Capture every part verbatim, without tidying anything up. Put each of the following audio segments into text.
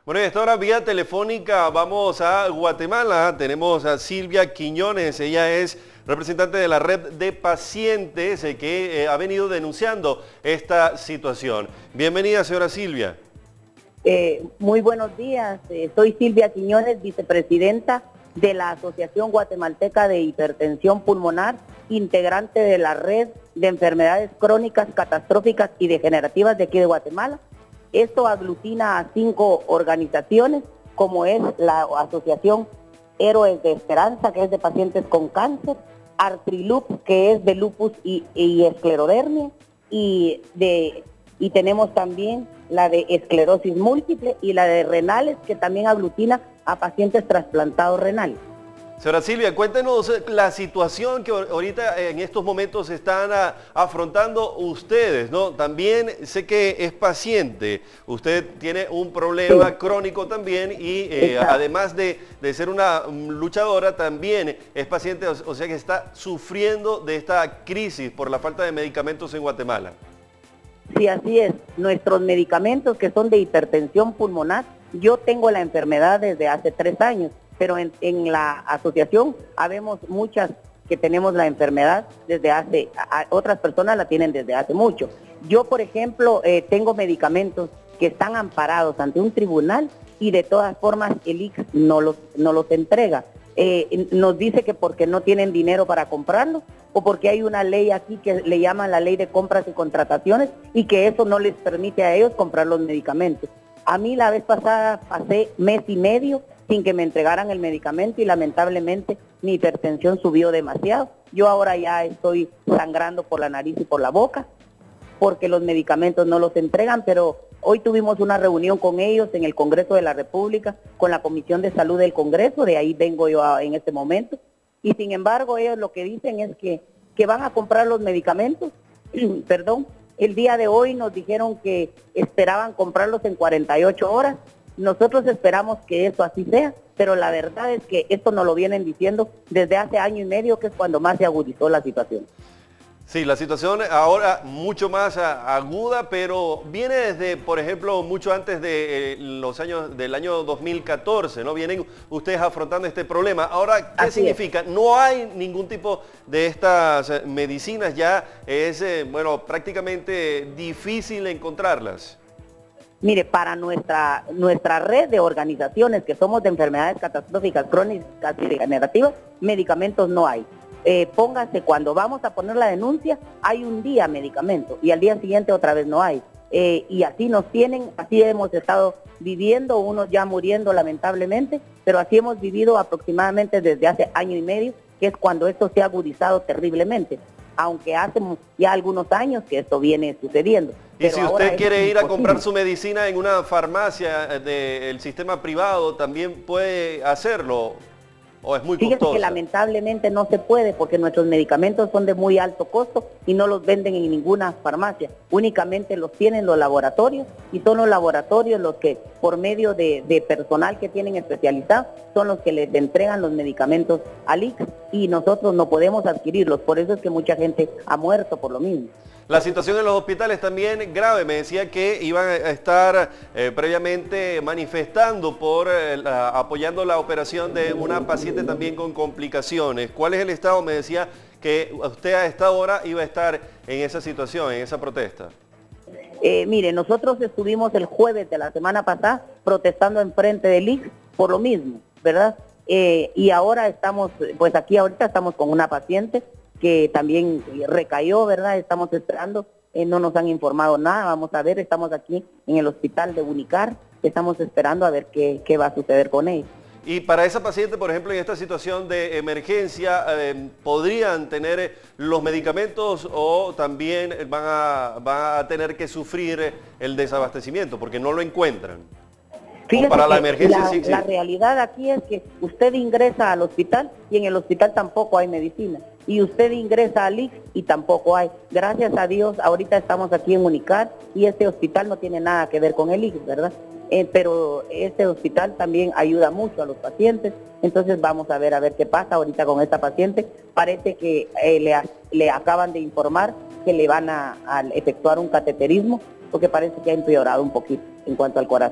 Bueno, y a esta hora vía telefónica vamos a Guatemala. Tenemos a Silvia Quiñones. Ella es representante de la red de pacientes eh, que eh, ha venido denunciando esta situación. Bienvenida, señora Silvia. Eh, muy buenos días. Eh, soy Silvia Quiñones, vicepresidenta de la Asociación Guatemalteca de Hipertensión Pulmonar, integrante de la red de enfermedades crónicas, catastróficas y degenerativas de aquí de Guatemala. Esto aglutina a cinco organizaciones, como es la Asociación Héroes de Esperanza, que es de pacientes con cáncer, Artrilup, que es de lupus y, y esclerodermia, y, de, y tenemos también la de esclerosis múltiple y la de renales, que también aglutina a pacientes trasplantados renales. Señora Silvia, cuéntenos la situación que ahorita en estos momentos están a, afrontando ustedes, ¿no? También sé que es paciente, usted tiene un problema sí. crónico también y eh, además de, de ser una luchadora, también es paciente, o, o sea que está sufriendo de esta crisis por la falta de medicamentos en Guatemala. Sí, así es. Nuestros medicamentos que son de hipertensión pulmonar, yo tengo la enfermedad desde hace tres años. Pero en, en la asociación habemos muchas que tenemos la enfermedad desde hace, a, otras personas la tienen desde hace mucho. Yo, por ejemplo, eh, tengo medicamentos que están amparados ante un tribunal y de todas formas el I C S no los, no los entrega. Eh, nos dice que porque no tienen dinero para comprarlos o porque hay una ley aquí que le llaman la ley de compras y contrataciones y que eso no les permite a ellos comprar los medicamentos. A mí la vez pasada pasé mes y medio sin que me entregaran el medicamento y lamentablemente mi hipertensión subió demasiado. Yo ahora ya estoy sangrando por la nariz y por la boca porque los medicamentos no los entregan, pero hoy tuvimos una reunión con ellos en el Congreso de la República, con la Comisión de Salud del Congreso, de ahí vengo yo a, en este momento, y sin embargo ellos lo que dicen es que, que van a comprar los medicamentos, perdón, el día de hoy nos dijeron que esperaban comprarlos en cuarenta y ocho horas. Nosotros esperamos que eso así sea, pero la verdad es que esto nos lo vienen diciendo desde hace año y medio, que es cuando más se agudizó la situación. Sí, la situación ahora mucho más aguda, pero viene desde, por ejemplo, mucho antes de eh, los años del año dos mil catorce, ¿no? Vienen ustedes afrontando este problema. Ahora, ¿qué Así significa? Es. No hay ningún tipo de estas medicinas, ya es, eh, bueno, prácticamente difícil encontrarlas. Mire, para nuestra, nuestra red de organizaciones que somos de enfermedades catastróficas, crónicas y degenerativas, medicamentos no hay. Eh, póngase, cuando vamos a poner la denuncia, hay un día medicamento y al día siguiente otra vez no hay. Eh, y así nos tienen, así hemos estado viviendo, unos ya muriendo lamentablemente, pero así hemos vivido aproximadamente desde hace año y medio, que es cuando esto se ha agudizado terriblemente, aunque hace ya algunos años que esto viene sucediendo. Y si usted quiere ir a comprar su medicina en una farmacia del sistema privado, ¿también puede hacerlo? ¿O es muy costoso? Fíjese que lamentablemente no se puede porque nuestros medicamentos son de muy alto costo y no los venden en ninguna farmacia. Únicamente los tienen los laboratorios y son los laboratorios los que, por medio de, de personal que tienen especializado, son los que les entregan los medicamentos al I C S y nosotros no podemos adquirirlos. Por eso es que mucha gente ha muerto por lo mismo. La situación en los hospitales también grave. Me decía que iban a estar eh, previamente manifestando por eh, la, apoyando la operación de una paciente también con complicaciones. ¿Cuál es el estado? Me decía que usted a esta hora iba a estar en esa situación, en esa protesta. Eh, mire, nosotros estuvimos el jueves de la semana pasada protestando en frente del I C S por lo mismo, ¿verdad? Eh, y ahora estamos, pues aquí ahorita estamos con una paciente que también recayó, ¿verdad? Estamos esperando, eh, no nos han informado nada, vamos a ver, estamos aquí en el hospital de Unicar, estamos esperando a ver qué, qué va a suceder con ella. Y para esa paciente, por ejemplo, en esta situación de emergencia, eh, ¿podrían tener los medicamentos o también van a, van a tener que sufrir el desabastecimiento porque no lo encuentran? Fíjese para la que emergencia la, sí, sí. la realidad aquí es que usted ingresa al hospital y en el hospital tampoco hay medicina. Y usted ingresa al I C S y tampoco hay. Gracias a Dios, ahorita estamos aquí en Unicar y este hospital no tiene nada que ver con el I C S, ¿verdad? Eh, pero este hospital también ayuda mucho a los pacientes. Entonces vamos a ver a ver qué pasa ahorita con esta paciente. Parece que eh, le, le acaban de informar que le van a, a efectuar un cateterismo porque parece que ha empeorado un poquito en cuanto al corazón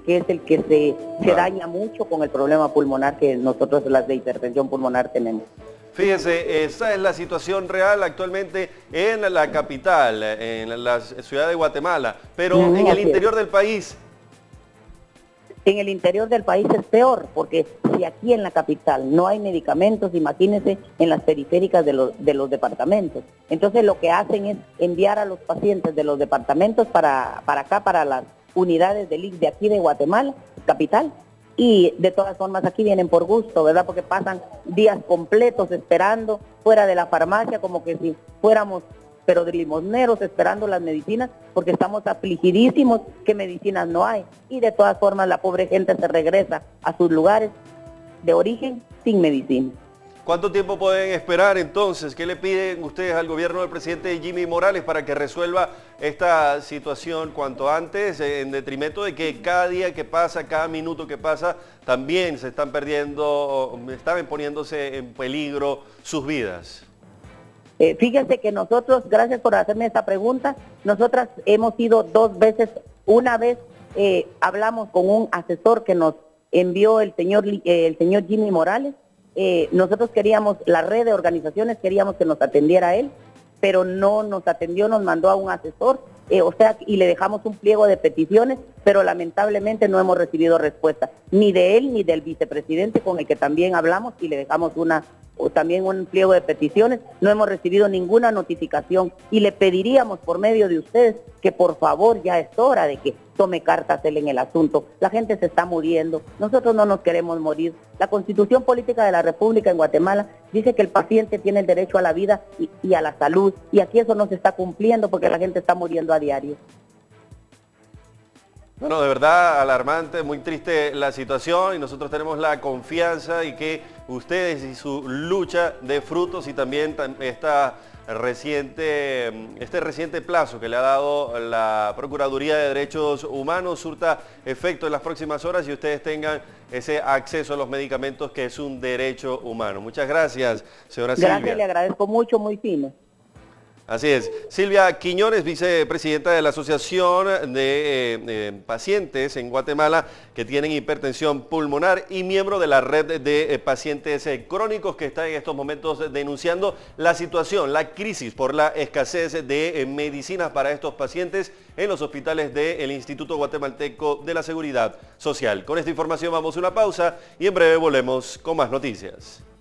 que es el que se, se Claro. daña mucho con el problema pulmonar que nosotros las de hipertensión pulmonar tenemos. Fíjese, esa es la situación real actualmente en la capital, en la ciudad de Guatemala, pero Mm, en el así es. interior del país. En el interior del país es peor, porque si aquí en la capital no hay medicamentos, imagínense en las periféricas de los, de los departamentos. Entonces lo que hacen es enviar a los pacientes de los departamentos para, para acá, para las unidades del I C S de aquí de Guatemala, capital, y de todas formas aquí vienen por gusto, ¿verdad? Porque pasan días completos esperando fuera de la farmacia, como que si fuéramos pero de limosneros esperando las medicinas, porque estamos afligidísimos que medicinas no hay. Y de todas formas la pobre gente se regresa a sus lugares de origen sin medicina. ¿Cuánto tiempo pueden esperar entonces? ¿Qué le piden ustedes al gobierno del presidente Jimmy Morales para que resuelva esta situación cuanto antes, en detrimento de que cada día que pasa, cada minuto que pasa, también se están perdiendo, están poniéndose en peligro sus vidas? Eh, fíjense que nosotros, gracias por hacerme esta pregunta, nosotras hemos ido dos veces, una vez eh, hablamos con un asesor que nos envió el señor, eh, el señor Jimmy Morales. Eh, nosotros queríamos, la red de organizaciones queríamos que nos atendiera él, pero no nos atendió, nos mandó a un asesor, eh, o sea, y le dejamos un pliego de peticiones, pero lamentablemente no hemos recibido respuesta, ni de él ni del vicepresidente con el que también hablamos y le dejamos una o también un pliego de peticiones, no hemos recibido ninguna notificación y le pediríamos por medio de ustedes que por favor ya es hora de que tome cartas él en el asunto. La gente se está muriendo, nosotros no nos queremos morir. La Constitución Política de la República en Guatemala dice que el paciente tiene el derecho a la vida y, y a la salud, y aquí eso no se está cumpliendo porque la gente está muriendo a diario. Bueno, de verdad alarmante, muy triste la situación y nosotros tenemos la confianza y que ustedes y su lucha de frutos y también esta reciente, este reciente plazo que le ha dado la Procuraduría de Derechos Humanos surta efecto en las próximas horas y ustedes tengan ese acceso a los medicamentos que es un derecho humano. Muchas gracias, señora Silvia. Gracias, le agradezco mucho, muy fino. Así es. Silvia Quiñones, vicepresidenta de la Asociación de eh, eh, Pacientes en Guatemala que tienen hipertensión pulmonar y miembro de la red de eh, pacientes eh, crónicos que está en estos momentos denunciando la situación, la crisis por la escasez de eh, medicinas para estos pacientes en los hospitales del Instituto Guatemalteco de la Seguridad Social. Con esta información vamos a una pausa y en breve volvemos con más noticias.